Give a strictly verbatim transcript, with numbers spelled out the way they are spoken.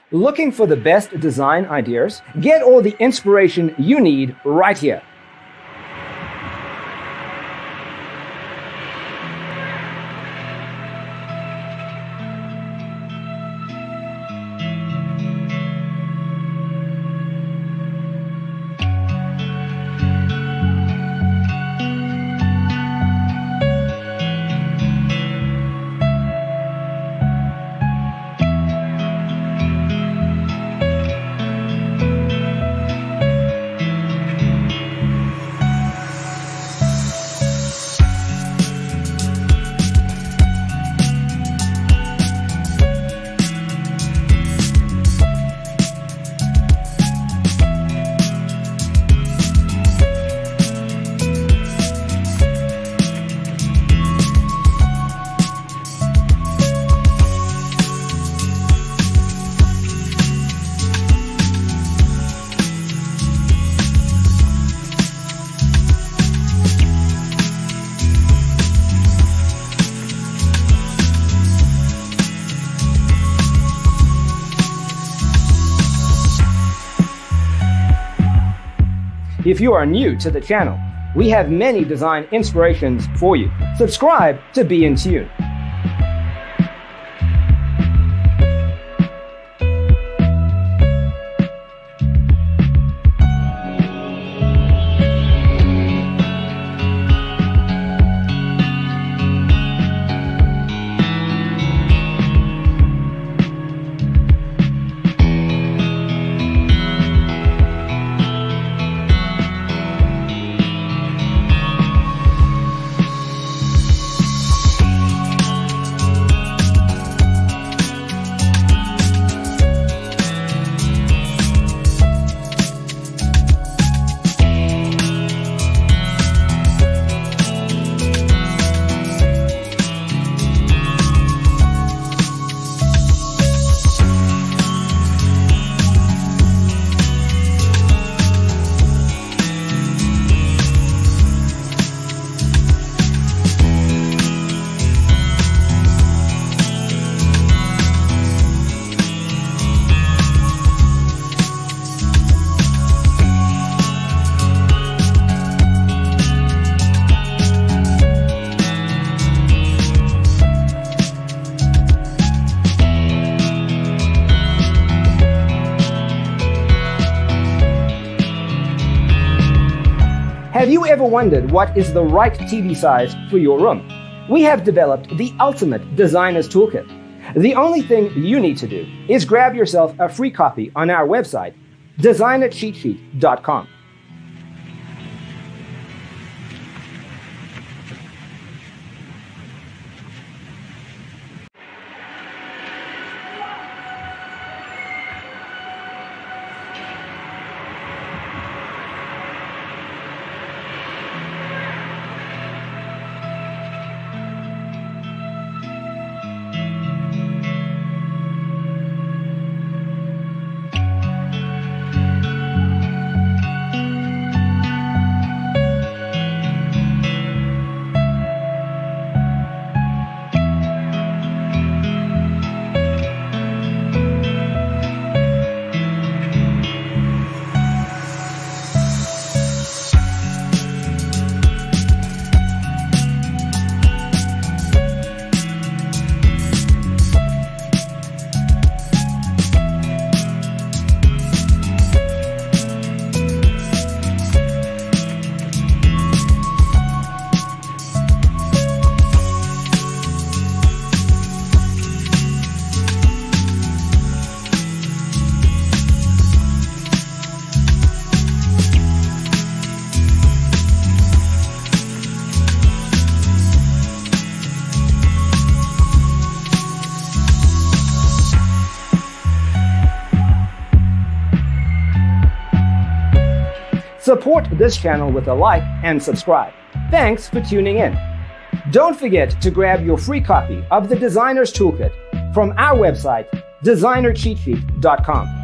Looking for the best design ideas? Get all the inspiration you need right here. If you are new to the channel, we have many design inspirations for you. Subscribe to be in tune. Have you ever wondered what is the right T V size for your room? We have developed the ultimate designer's toolkit. The only thing you need to do is grab yourself a free copy on our website, designer cheat sheet dot com. Support this channel with a like and subscribe. Thanks for tuning in. Don't forget to grab your free copy of the Designer's Toolkit from our website, designer cheat sheet dot com.